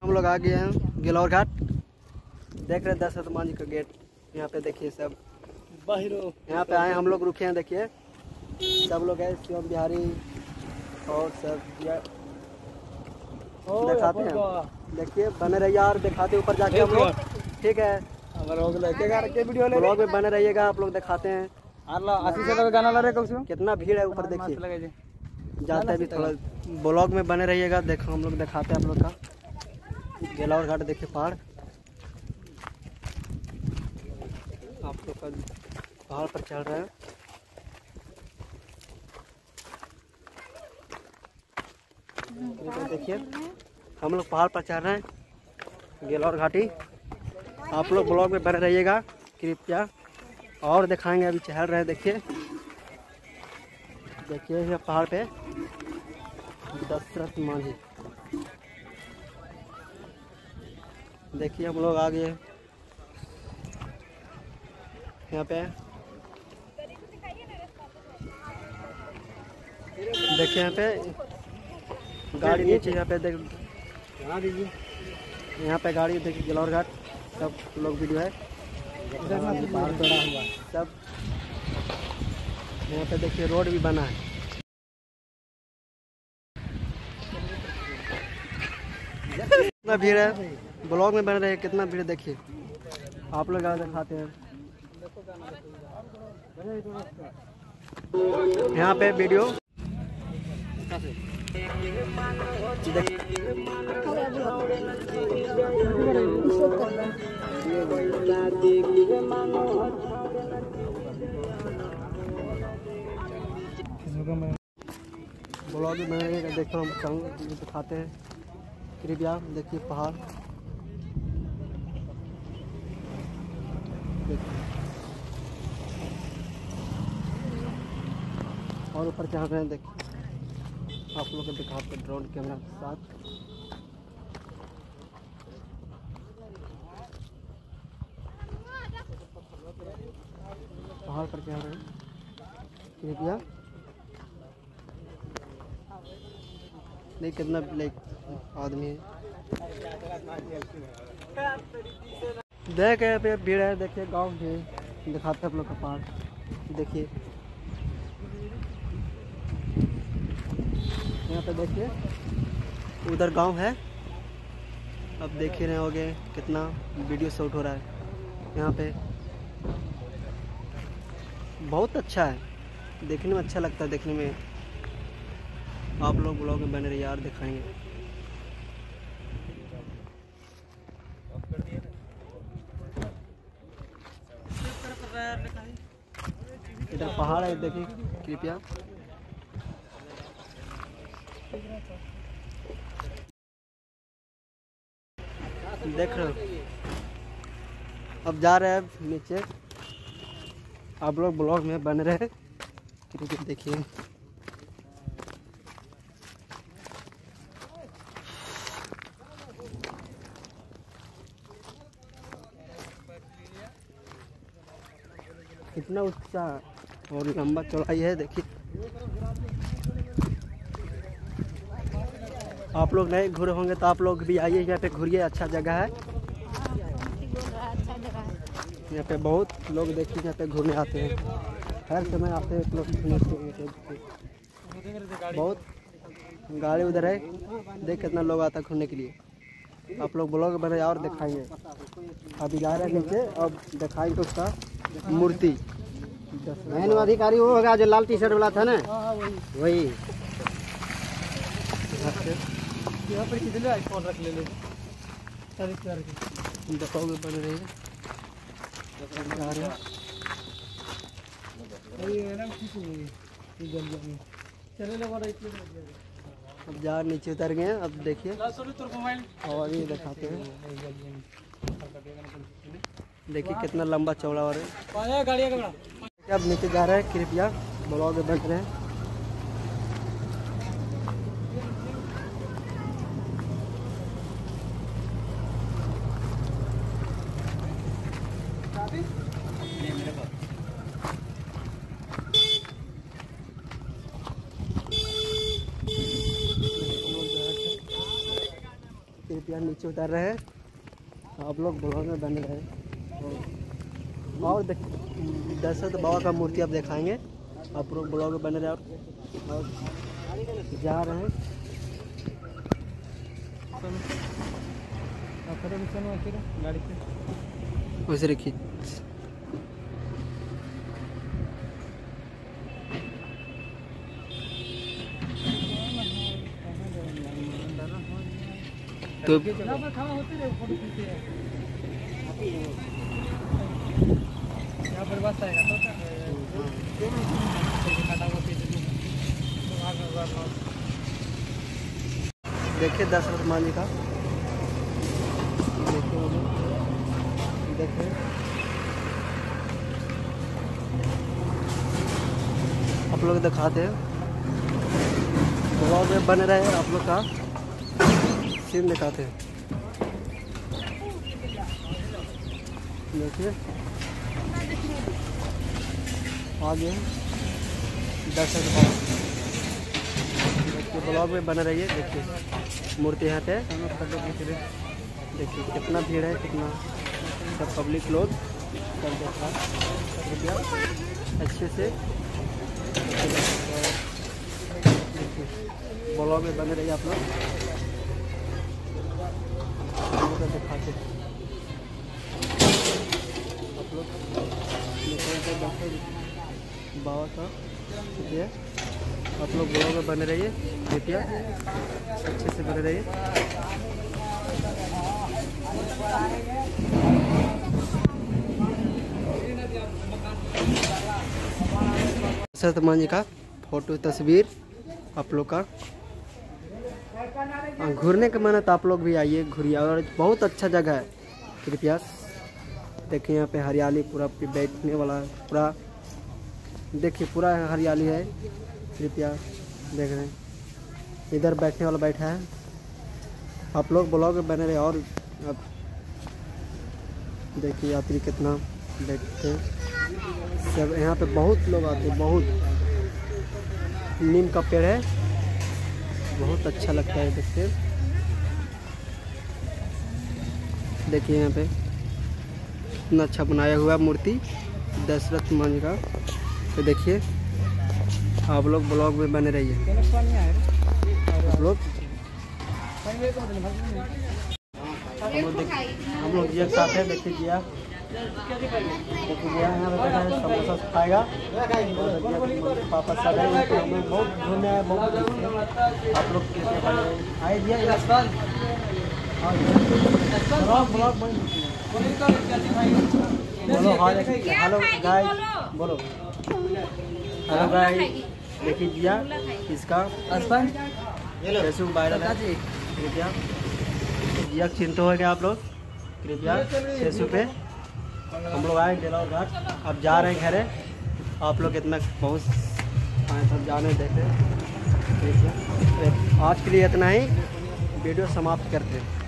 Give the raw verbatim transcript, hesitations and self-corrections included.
हम लोग आ गए हैं गिलौर घाट। देख रहे हैं दशरथ मान जी का गेट। यहाँ पे देखिए सब यहाँ पे आए हम लोग रुके हैं। देखिए सब लोग है शिवम बिहारी और सब दिखाते हैं। देखिए बने रहिए और दिखाते ऊपर जाके हम लोग। ठीक है ब्लॉग में बने रहिएगा। आप लोग दिखाते हैं कितना भीड़ है ऊपर। देखिए जाते भी थोड़ा ब्लॉग में बने रहिएगा। देखो हम लोग दिखाते हैं आप लोग का गिलौर घाट। देखिए पहाड़ आप लोग का पहाड़ पर चढ़ रहे हैं। देखिए हम लोग पहाड़ पर चढ़ रहे हैं गिलौर घाटी। आप लोग ब्लॉग में बने रहिएगा कृपया। और दिखाएंगे अभी चढ़ रहे हैं। देखिए देखिए ये पहाड़ पे दशरथ मान जी। देखिए हम लोग आ गए यहाँ पे। देखिए यहाँ पे गाड़ी नीचे यहाँ पे देख यहाँ पे गाड़ी देखिए गिलौर घाट सब लोग वीडियो है सब। यहाँ पे देखिए रोड भी बना है। कितना भीड़ है ब्लॉग में बन रहे हैं। कितना भीड़ देखिए आप लोग यहाँ दिखाते हैं। यहाँ पे वीडियो ब्लॉग में बने रहिएगा। देखो हम दिखाते हैं कृपया। देखिए पहाड़ और ऊपर चढ़ रहे हैं। देखिए आप लोग को दिखाते हैं ड्रोन कैमरा के साथ। पहाड़ पर चढ़ रहे हैं कृपया। नहीं कितना लाइक आदमी है। देख यहाँ पे भीड़ है। देखिए गांव भी दिखाते हैं आप लोग का पहाड़। देखिए यहाँ पे देखिए उधर गांव है। अब देख ही रहे होगे कितना वीडियो शूट हो रहा है यहाँ पे। बहुत अच्छा है देखने में। अच्छा लगता है देखने में। आप लोग ब्लॉग में बने रहिए यार दिखाएंगे। इधर पहाड़ है देखिए कृपया। देख रहे हो अब जा रहे हैं नीचे। आप लोग ब्लॉग में बन रहे कृपया देखिए। कितना ऊंचा और लंबा चौड़ाई है देखिए। आप लोग नए घूरे होंगे तो आप लोग भी आइए यहाँ पे घूरिए। अच्छा जगह है यहाँ पे। बहुत लोग देखिए यहाँ पे घूमने आते हैं। हर समय आते हैं लोग घूमने। बहुत गाड़ी उधर है। देख कितना लोग आता है घूमने के लिए। आप लोग ब्लॉग बने और दिखाएंगे। अभी जा रहे हैं नीचे। अब दिखाएंगे उसका मूर्ति। मैन अधिकारी वो होगा जो लाल टी शर्ट वाला था ना वही। यहाँ पर कितने आईफोन रख ले ले देखोगे बन रही है। अब जा नीचे उतर गए हैं। अब देखिए और ये दिखाते हैं। देखिए कितना लंबा चौड़ा और है। अब नीचे जा रहे हैं कृपया ब्लॉग में बन रहे हैं। कृपया नीचे नीचे उतर रहे हैं, आप लोग ब्लॉग में बने रहे। और देख दशरथ बाबा का मूर्ति आप दिखाएंगे, आप लोग ब्लॉग में बने रहे। और, और जा रहे हैं गाड़ी पे वैसे रखिए। तो देखिए दशरथ मान जी का, देखिए देखिए आप लोग दिखाते हैं, ब्लॉग में बन रहे हैं, आप लोग का सीन दिखाते हैं। देखिए आगे दशरथ बाबा, देखिए ब्लॉग में बने रहिए। देखिए मूर्ति यहाँ पे, देखिए कितना भीड़ है, कितना सब पब्लिक लोग कर देखा रुपया अच्छे से। देखिए ब्लॉग में बने रहिए आप लोग, दिखाते आप लोग बाबा का ये, आप लोग ब्लॉग में बने रहिए, कृपया अच्छे से बने रहिए। दशरथ मान जी का फोटो तस्वीर आप लोग का। घूरने का मन है तो आप लोग भी आइए, घूरिए। और बहुत अच्छा जगह है, कृपया देखिए। यहाँ पे हरियाली पूरा बैठने वाला पूरा, देखिए पूरा हरियाली है, कृपया देख रहे हैं। इधर बैठने वाला बैठा है, आप लोग ब्लॉग में बने रहे। और अब देखिए यात्री कितना बैठते हैं सब, यहाँ पे बहुत लोग आते हैं, बहुत। नीम का पेड़ है, बहुत अच्छा लगता है देखते। देखिए यहाँ पे इतना अच्छा बनाया हुआ मूर्ति दशरथ मान का। तो देखिए आप लोग ब्लॉग में बने रहिए, आप लोग हम लोग एक साथ है। देखिए जिया, देखिए जिया यहाँ पे बैठा है, समोसा खाएगा। पापा सब है, हम लोग बहुत घूमने आए, बहुत। आप लोग आए जिया ब्लॉग बोलो। हाँ हेलो गाइस, बोलो हेलो गाइस। देखिए जिया, इसका फेसबुक वायरल है, कृपया जिया चिंता हो गया। आप लोग कृपया फेसबुक पे हम लोग आए डेलाव घाट, अब जा रहे हैं घरे। आप लोग इतना बहुत आए सब जाने देते। आज के लिए इतना ही, वीडियो समाप्त करते हैं।